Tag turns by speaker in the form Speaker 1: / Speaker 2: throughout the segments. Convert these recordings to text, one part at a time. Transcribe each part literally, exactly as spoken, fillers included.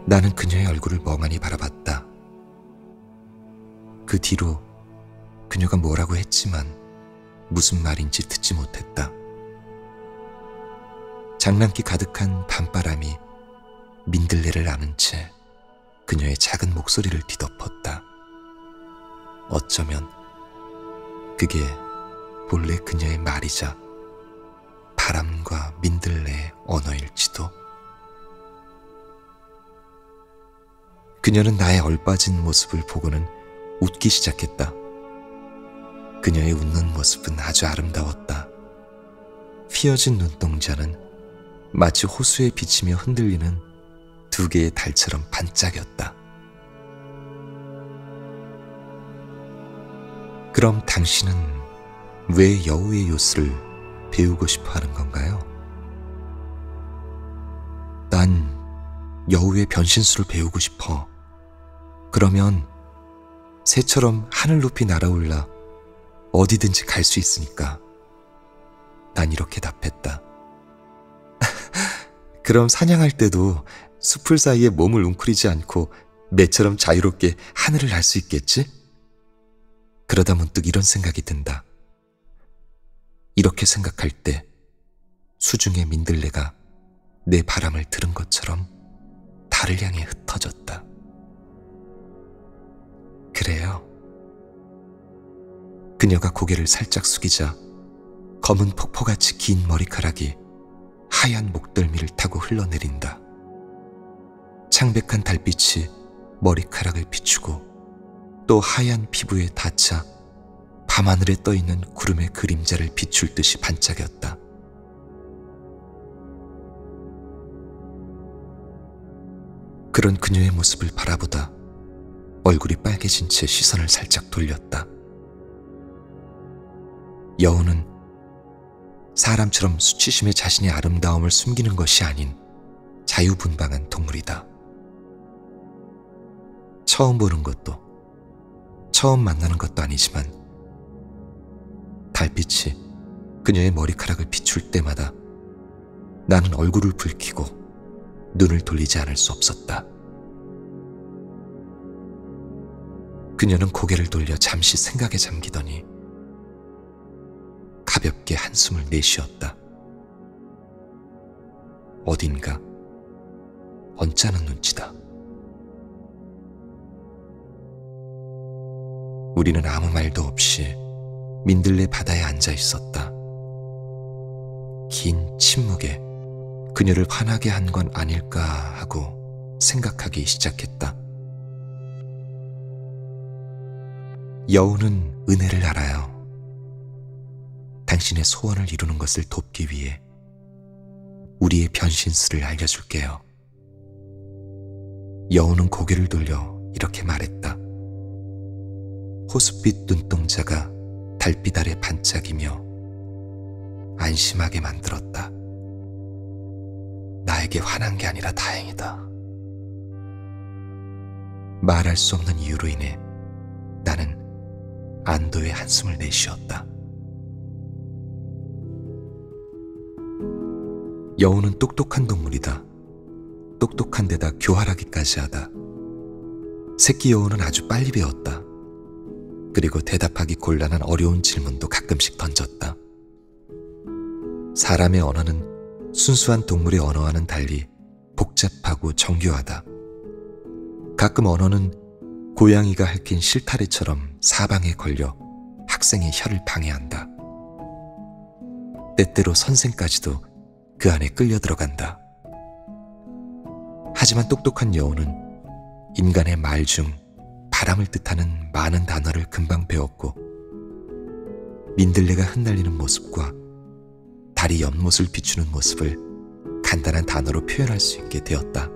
Speaker 1: 나는 그녀의 얼굴을 멍하니 바라봤다. 그 뒤로 그녀가 뭐라고 했지만 무슨 말인지 듣지 못했다. 장난기 가득한 밤바람이 민들레를 안은 채 그녀의 작은 목소리를 뒤덮었다. 어쩌면 그게 본래 그녀의 말이자 바람과 민들레의 언어일지도. 그녀는 나의 얼빠진 모습을 보고는 웃기 시작했다. 그녀의 웃는 모습은 아주 아름다웠다. 휘어진 눈동자는 마치 호수에 비치며 흔들리는 두 개의 달처럼 반짝였다. 그럼 당신은 왜 여우의 요술을 배우고 싶어 하는 건가요? 난 여우의 변신술을 배우고 싶어. 그러면 새처럼 하늘 높이 날아올라 어디든지 갈 수 있으니까. 난 이렇게 답했다. 그럼 사냥할 때도 숲풀 사이에 몸을 웅크리지 않고 매처럼 자유롭게 하늘을 날 수 있겠지? 그러다 문득 이런 생각이 든다. 이렇게 생각할 때 수중의 민들레가 내 바람을 들은 것처럼 달을 향해 흩어졌다. 그래요. 그녀가 고개를 살짝 숙이자 검은 폭포같이 긴 머리카락이 하얀 목덜미를 타고 흘러내린다. 창백한 달빛이 머리카락을 비추고 또 하얀 피부에 닿자 밤하늘에 떠있는 구름의 그림자를 비출 듯이 반짝였다. 그런 그녀의 모습을 바라보다 얼굴이 빨개진 채 시선을 살짝 돌렸다. 여우는 사람처럼 수치심에 자신의 아름다움을 숨기는 것이 아닌 자유분방한 동물이다. 처음 보는 것도 처음 만나는 것도 아니지만 달빛이 그녀의 머리카락을 비출 때마다 나는 얼굴을 붉히고 눈을 돌리지 않을 수 없었다. 그녀는 고개를 돌려 잠시 생각에 잠기더니 가볍게 한숨을 내쉬었다. 어딘가 언짢은 눈치다. 우리는 아무 말도 없이 민들레 바다에 앉아 있었다. 긴 침묵에 그녀를 화나게 한 건 아닐까 하고 생각하기 시작했다. 여우는 은혜를 알아요. 당신의 소원을 이루는 것을 돕기 위해 우리의 변신술을 알려줄게요. 여우는 고개를 돌려 이렇게 말했다. 호숫빛 눈동자가 달빛 아래 반짝이며 안심하게 만들었다. 나에게 화난 게 아니라 다행이다. 말할 수 없는 이유로 인해 나는 안도의 한숨을 내쉬었다. 여우는 똑똑한 동물이다. 똑똑한 데다 교활하기까지 하다. 새끼 여우는 아주 빨리 배웠다. 그리고 대답하기 곤란한 어려운 질문도 가끔씩 던졌다. 사람의 언어는 순수한 동물의 언어와는 달리 복잡하고 정교하다. 가끔 언어는 고양이가 핥힌 실타래처럼 사방에 걸려 학생의 혀를 방해한다. 때때로 선생까지도 그 안에 끌려 들어간다. 하지만 똑똑한 여우는 인간의 말 중 바람을 뜻하는 많은 단어를 금방 배웠고 민들레가 흩날리는 모습과 달이 연못을 비추는 모습을 간단한 단어로 표현할 수 있게 되었다.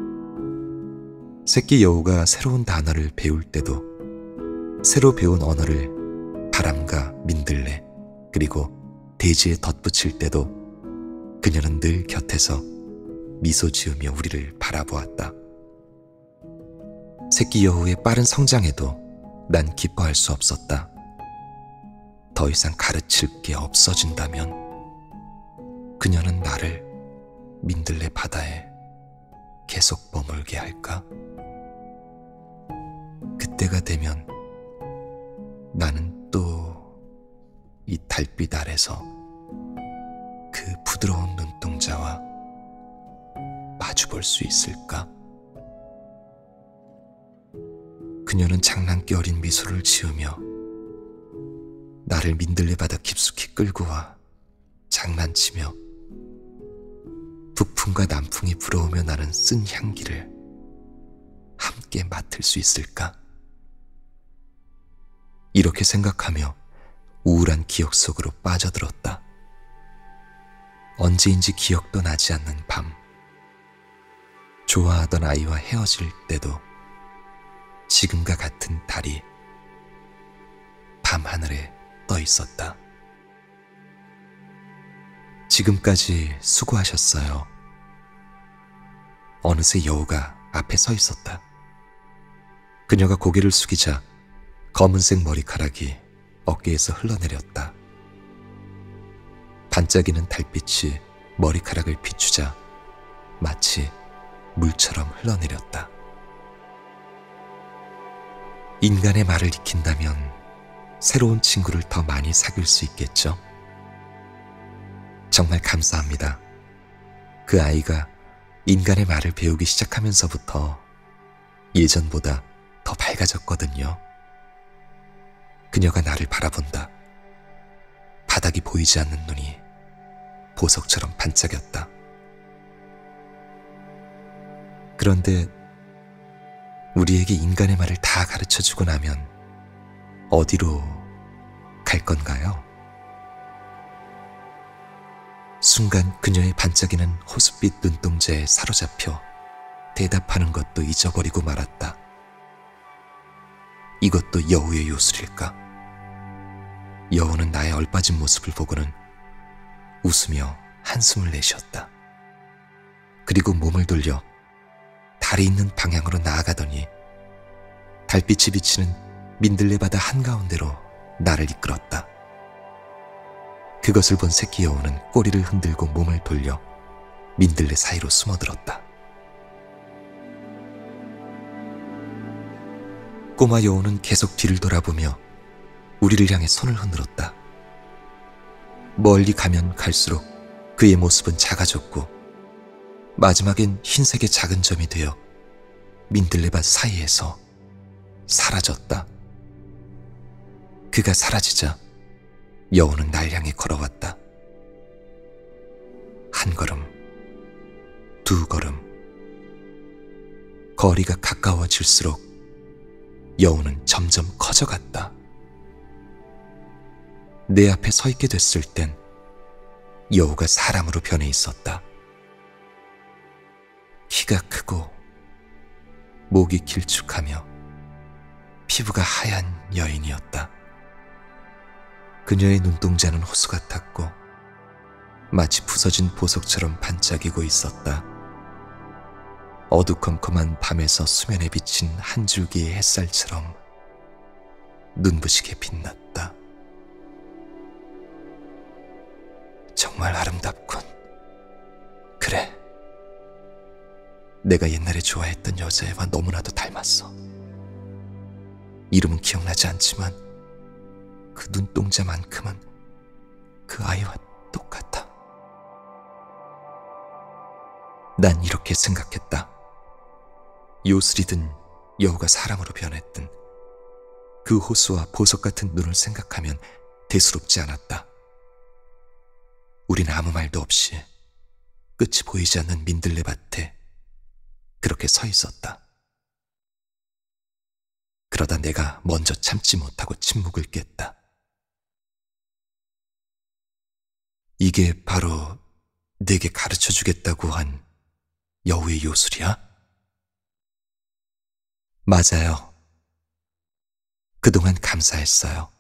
Speaker 1: 새끼 여우가 새로운 단어를 배울 때도 새로 배운 언어를 바람과 민들레 그리고 대지에 덧붙일 때도 그녀는 늘 곁에서 미소 지으며 우리를 바라보았다. 새끼 여우의 빠른 성장에도 난 기뻐할 수 없었다. 더 이상 가르칠 게 없어진다면 그녀는 나를 민들레 바다에 계속 머물게 할까? 그때가 되면 나는 또 이 달빛 아래서 그 부드러운 눈동자와 마주볼 수 있을까? 그녀는 장난기 어린 미소를 지으며 나를 민들레바다 깊숙이 끌고 와 장난치며 북풍과 남풍이 불어오며 나는 쓴 향기를 함께 맡을 수 있을까? 이렇게 생각하며 우울한 기억 속으로 빠져들었다. 언제인지 기억도 나지 않는 밤, 좋아하던 아이와 헤어질 때도 지금과 같은 달이 밤하늘에 떠 있었다. 지금까지 수고하셨어요. 어느새 여우가 앞에 서 있었다. 그녀가 고개를 숙이자 검은색 머리카락이 어깨에서 흘러내렸다. 반짝이는 달빛이 머리카락을 비추자 마치 물처럼 흘러내렸다. 인간의 말을 익힌다면 새로운 친구를 더 많이 사귈 수 있겠죠? 정말 감사합니다. 그 아이가 인간의 말을 배우기 시작하면서부터 예전보다 더 밝아졌거든요. 그녀가 나를 바라본다. 바닥이 보이지 않는 눈이 보석처럼 반짝였다. 그런데 우리에게 인간의 말을 다 가르쳐주고 나면 어디로 갈 건가요? 순간 그녀의 반짝이는 호숫빛 눈동자에 사로잡혀 대답하는 것도 잊어버리고 말았다. 이것도 여우의 요술일까? 여우는 나의 얼빠진 모습을 보고는 웃으며 한숨을 내쉬었다. 그리고 몸을 돌려 달이 있는 방향으로 나아가더니 달빛이 비치는 민들레바다 한가운데로 나를 이끌었다. 그것을 본 새끼 여우는 꼬리를 흔들고 몸을 돌려 민들레 사이로 숨어들었다. 꼬마 여우는 계속 뒤를 돌아보며 우리를 향해 손을 흔들었다. 멀리 가면 갈수록 그의 모습은 작아졌고 마지막엔 흰색의 작은 점이 되어 민들레밭 사이에서 사라졌다. 그가 사라지자 여우는 날 향해 걸어왔다. 한 걸음, 두 걸음. 거리가 가까워질수록 여우는 점점 커져갔다. 내 앞에 서 있게 됐을 땐 여우가 사람으로 변해 있었다. 키가 크고 목이 길쭉하며 피부가 하얀 여인이었다. 그녀의 눈동자는 호수 같았고 마치 부서진 보석처럼 반짝이고 있었다. 어두컴컴한 밤에서 수면에 비친 한 줄기의 햇살처럼 눈부시게 빛났다. 정말 아름답군. 그래, 내가 옛날에 좋아했던 여자애와 너무나도 닮았어. 이름은 기억나지 않지만 그 눈동자만큼은 그 아이와 똑같아. 난 이렇게 생각했다. 요술이든 여우가 사람으로 변했든 그 호수와 보석 같은 눈을 생각하면 대수롭지 않았다. 우린 아무 말도 없이 끝이 보이지 않는 민들레밭에 그렇게 서 있었다. 그러다 내가 먼저 참지 못하고 침묵을 깼다. 이게 바로 내게 가르쳐주겠다고 한 여우의 요술이야? 맞아요. 그동안 감사했어요.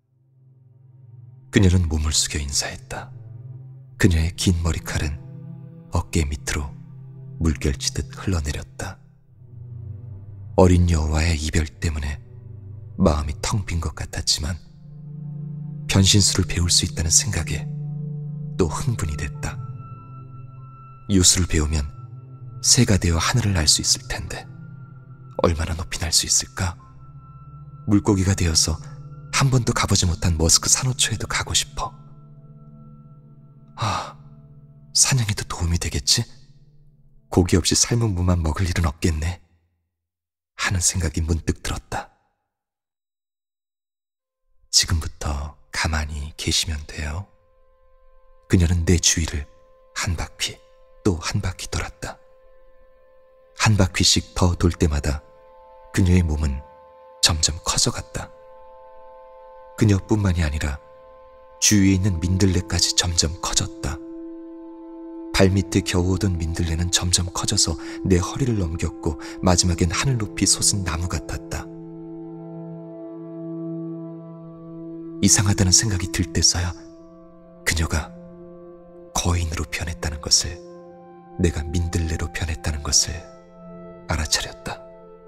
Speaker 1: 그녀는 몸을 숙여 인사했다. 그녀의 긴 머리칼은 어깨 밑으로 물결치듯 흘러내렸다. 어린 여우와의 이별 때문에 마음이 텅 빈 것 같았지만 변신술을 배울 수 있다는 생각에 또 흥분이 됐다. 요술을 배우면 새가 되어 하늘을 날 수 있을 텐데 얼마나 높이 날 수 있을까? 물고기가 되어서 한 번도 가보지 못한 머스크 산호초에도 가고 싶어. 아, 사냥에도 도움이 되겠지? 고기 없이 삶은 무만 먹을 일은 없겠네 하는 생각이 문득 들었다. 지금부터 가만히 계시면 돼요. 그녀는 내 주위를 한 바퀴 또 한 바퀴 돌았다. 한 바퀴씩 더 돌 때마다 그녀의 몸은 점점 커져갔다. 그녀뿐만이 아니라 주위에 있는 민들레까지 점점 커졌다. 발밑에 겨우 오던 민들레는 점점 커져서 내 허리를 넘겼고 마지막엔 하늘 높이 솟은 나무 같았다. 이상하다는 생각이 들 때서야 그녀가 거인으로 변했다는 것을, 내가 민들레로 변했다는 것을 알아차렸다.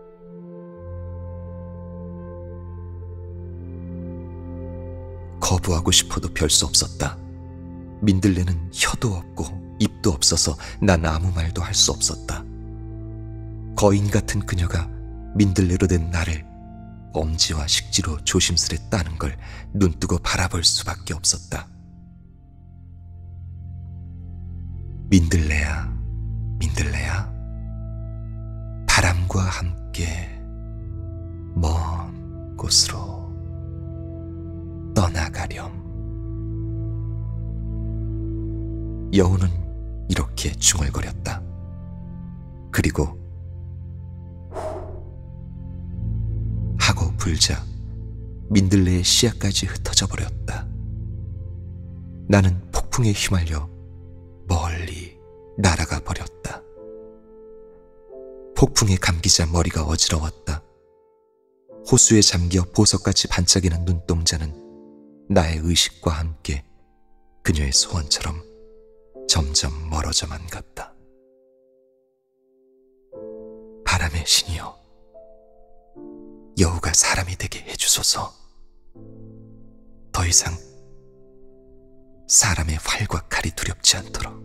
Speaker 1: 거부하고 싶어도 별 수 없었다. 민들레는 혀도 없고 입도 없어서 난 아무 말도 할 수 없었다. 거인 같은 그녀가 민들레로 된 나를 엄지와 식지로 조심스레 따는 걸 눈뜨고 바라볼 수밖에 없었다. 민들레야, 민들레야, 바람과 함께 먼 곳으로 떠나가렴. 여우는 이렇게 중얼거렸다. 그리고 하고 불자 민들레의 씨앗까지 흩어져 버렸다. 나는 폭풍에 휘말려 멀리 날아가 버렸다. 폭풍에 감기자 머리가 어지러웠다. 호수에 잠겨 보석같이 반짝이는 눈동자는 나의 의식과 함께 그녀의 소원처럼 점점 멀어져만 갔다. 바람의 신이여, 여우가 사람이 되게 해주소서. 더 이상 사람의 활과 칼이 두렵지 않도록.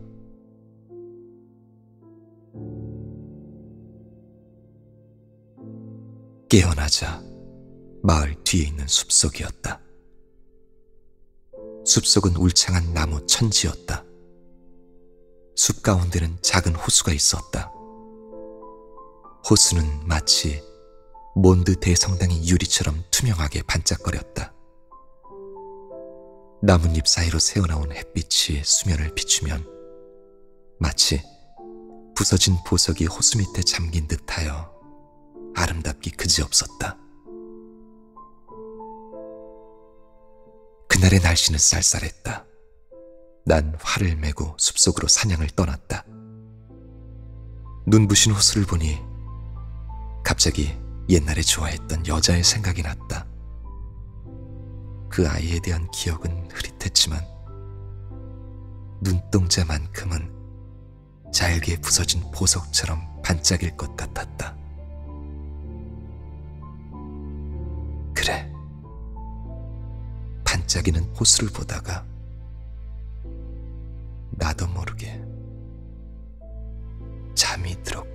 Speaker 1: 깨어나자 마을 뒤에 있는 숲속이었다. 숲속은 울창한 나무 천지였다. 숲 가운데는 작은 호수가 있었다. 호수는 마치 몬드 대성당의 유리처럼 투명하게 반짝거렸다. 나뭇잎 사이로 새어나온 햇빛이 수면을 비추면 마치 부서진 보석이 호수 밑에 잠긴 듯하여 아름답기 그지없었다. 그날의 날씨는 쌀쌀했다. 난 활을 메고 숲속으로 사냥을 떠났다. 눈부신 호수를 보니 갑자기 옛날에 좋아했던 여자의 생각이 났다. 그 아이에 대한 기억은 흐릿했지만 눈동자만큼은 잘게 부서진 보석처럼 반짝일 것 같았다. 그래, 반짝이는 호수를 보다가 나도 모르게 잠이 들었고